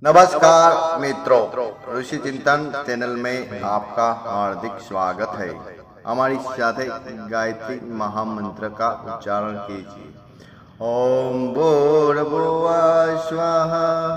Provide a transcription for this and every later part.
नमस्कार मित्रों, ऋषि चिंतन चैनल में आपका हार्दिक स्वागत है। हमारी साथ गायत्री महामंत्र का उच्चारण कीजिए। ओम भूर्भुवः स्वः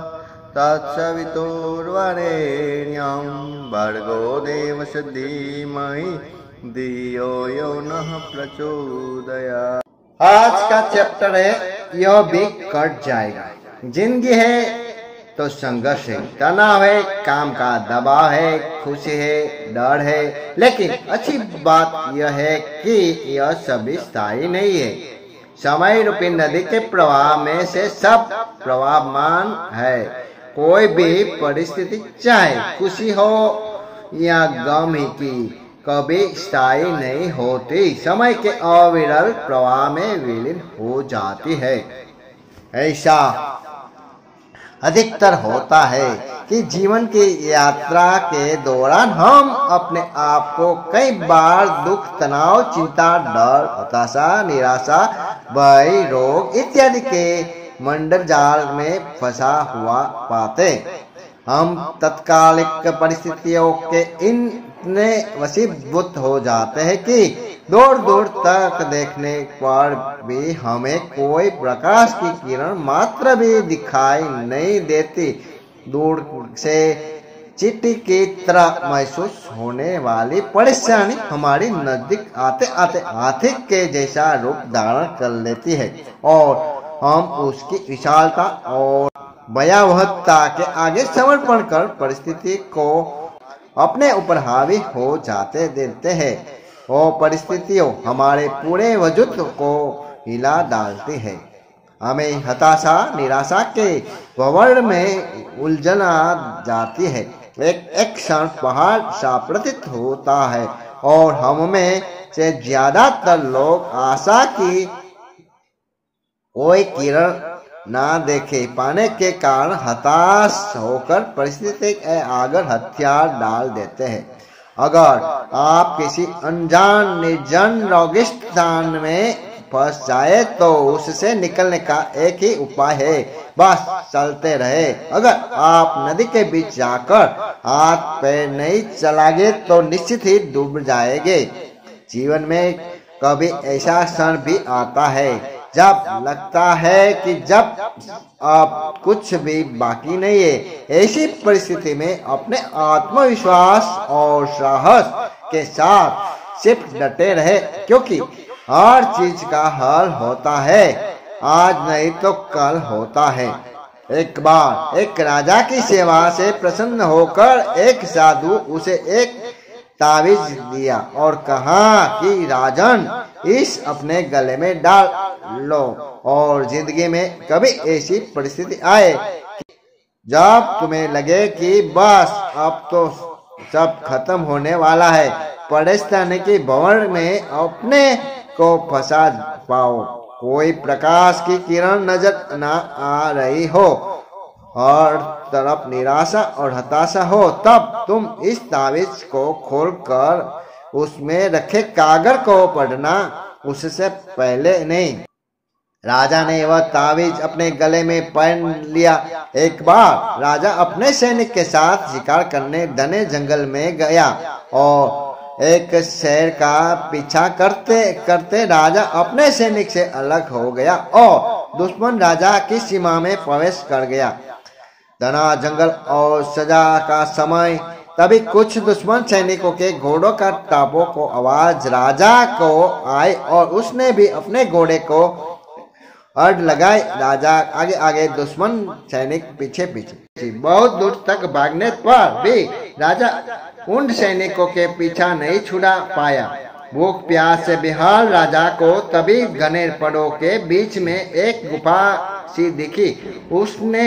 तत्सवितुर्वरेण्यं भर्गो देवस्य धीमहि धियो यो नः प्रचोदयात्। आज का चैप्टर है यह भी कट जाएगा। जिंदगी है तो संघर्ष है, तनाव है, काम का दबाव है, खुशी है, डर है, लेकिन अच्छी बात यह है कि यह सभी स्थायी नहीं है। समय रूपी नदी के प्रवाह में से सब प्रवाहमान है। कोई भी परिस्थिति चाहे खुशी हो या गम ही की कभी स्थायी नहीं होती, समय के अविरल प्रवाह में विलीन हो जाती है। ऐसा अधिकतर होता है कि जीवन की यात्रा के दौरान हम अपने आप को कई बार दुख, तनाव, चिंता, डर, हताशा, निराशा, भय, रोग इत्यादि के मंडल जाल में फंसा हुआ पाते। हम तत्कालिक परिस्थितियों के इतने वशीभूत हो जाते हैं कि दूर दूर तक देखने पर भी हमें कोई प्रकाश की किरण मात्र भी दिखाई नहीं देती। दूर से चींटी की तरह महसूस होने वाली परेशानी हमारी नजदीक आते आते हाथी के जैसा रूप धारण कर लेती है और हम उसकी विशालता और भयावहता के आगे समर्पण कर परिस्थिति को अपने ऊपर हावी हो जाते देते हैं। वो परिस्थितियों हमारे पूरे वजूद को हिला डालती है। हमें हताशा, निराशा के भंवर में उलझना जाती है। एक क्षण पहाड़ सा प्रतीत होता है और हम में से ज्यादातर लोग आशा की कोई किरण ना देखे पाने के कारण हताश होकर परिस्थिति के आगे हथियार डाल देते हैं। अगर आप किसी अनजान निर्जन रेगिस्तान में फंस जाए तो उससे निकलने का एक ही उपाय है, बस चलते रहे। अगर आप नदी के बीच जाकर हाथ पैर नहीं चलाएंगे तो निश्चित ही डूब जाएंगे। जीवन में कभी ऐसा क्षण भी आता है जब लगता है कि जब अब कुछ भी बाकी नहीं है। ऐसी परिस्थिति में अपने आत्मविश्वास और साहस के साथ सिर्फ डटे रहे, क्योंकि हर चीज का हल होता है, आज नहीं तो कल होता है। एक बार एक राजा की सेवा से प्रसन्न होकर एक साधु उसे एक तावीज दिया और कहा कि राजन, इस अपने गले में डाल लो और जिंदगी में कभी ऐसी परिस्थिति आए जब तुम्हें लगे कि बस अब तो सब खत्म होने वाला है, परेशानी के भंवर में अपने को फंसा पाओ, कोई प्रकाश की किरण नजर न आ रही हो, हर तरफ निराशा और हताशा हो, तब तुम इस तावीज को खोलकर उसमें रखे कागज को पढ़ना, उससे पहले नहीं। राजा ने वह तावीज अपने गले में पहन लिया। एक बार राजा अपने सैनिक के साथ शिकार करने घने जंगल में गया और एक शेर का पीछा करते करते राजा अपने सैनिक से अलग हो गया और दुश्मन राजा की सीमा में प्रवेश कर गया। घना जंगल और सजा का समय, तभी कुछ दुश्मन सैनिकों के घोड़ों का टापों को आवाज राजा को आई और उसने भी अपने घोड़े को अड़ लगाए। राजा आगे आगे, दुश्मन सैनिक पीछे पीछे। बहुत दूर तक भागने पर भी राजा उन सैनिकों के पीछा नहीं छुड़ा पाया। भूख प्यास से बेहाल राजा को तभी घने पेड़ों के बीच में एक गुफा सी दिखी। उसने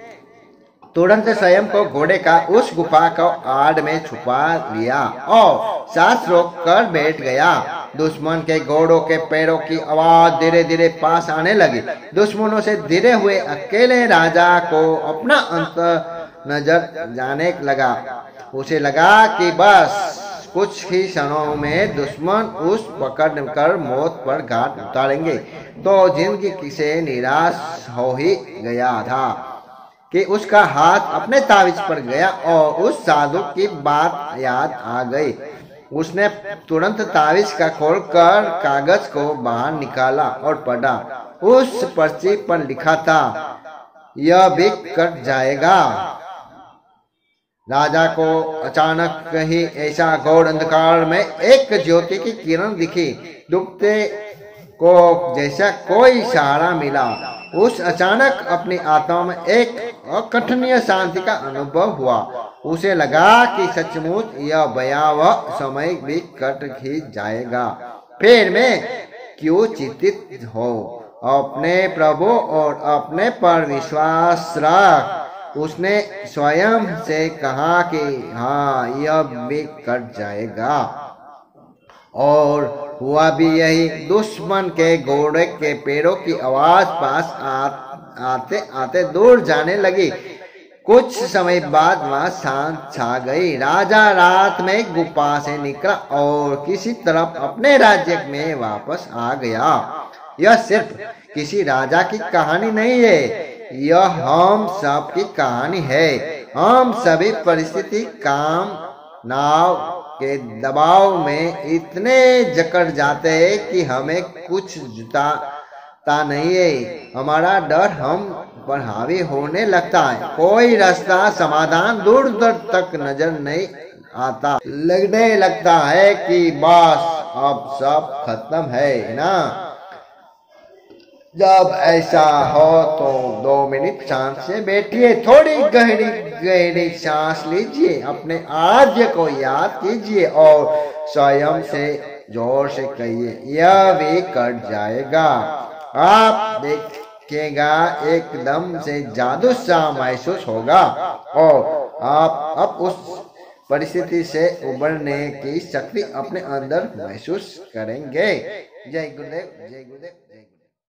तुरंत स्वयं को घोड़े का उस गुफा को आड़ में छुपा लिया और सांस रोक कर बैठ गया। दुश्मन के घोड़ों के पैरों की आवाज धीरे धीरे पास आने लगी। दुश्मनों से घिरे हुए अकेले राजा को अपना अंत नजर जाने लगा। उसे लगा कि बस कुछ ही क्षणों में दुश्मन उस पकड़ कर मौत पर घाट उतारेंगे तो जिंदगी से निराश हो ही गया था। कि उसका हाथ अपने तावीज पर गया और उस साधु की बात याद आ गई। उसने तुरंत तावीज का खोलकर कागज को बाहर निकाला और पढ़ा। उस पर्ची पर लिखा था, यह भी कट जाएगा। राजा को अचानक ही ऐसा घोर अंधकार में एक ज्योति की किरण दिखी। डूबते को जैसा कोई सहारा मिला। उस अचानक अपनी आत्मा में एक अकथनीय शांति का अनुभव हुआ। उसे लगा कि सचमुच यह भयावह समय भी कट ही जाएगा। फिर मैं क्यों चिंतित हो, अपने प्रभु और अपने पर विश्वास रख। उसने स्वयं से कहा कि हाँ, यह भी कट जाएगा। और हुआ भी यही। दुश्मन के घोड़े के पैरों की आवाज पास आते आते दूर जाने लगी। कुछ समय बाद वहां शांत छा गई। राजा रात में गुफा से निकला और किसी तरफ अपने राज्य में वापस आ गया। यह सिर्फ किसी राजा की कहानी नहीं है, यह हम सब की कहानी है। हम सभी परिस्थिति, काम, नाव के दबाव में इतने जकड़ जाते हैं कि हमें कुछ जुटाता नहीं है। हमारा डर हम पर हावी होने लगता है। कोई रास्ता, समाधान दूर दूर तक नजर नहीं आता। लगने लगता है कि बस अब सब खत्म है ना। जब ऐसा हो तो 2 मिनट शांत से बैठिए, थोड़ी गहरी गहरी सांस लीजिए, अपने राज्य को याद कीजिए और स्वयं से जोर से कहिए, यह भी कट जाएगा। आप देखिएगा एकदम से जादू सा महसूस होगा और आप अब उस परिस्थिति से उबरने की शक्ति अपने अंदर महसूस करेंगे। जय गुरुदेव, जय गुरुदेव।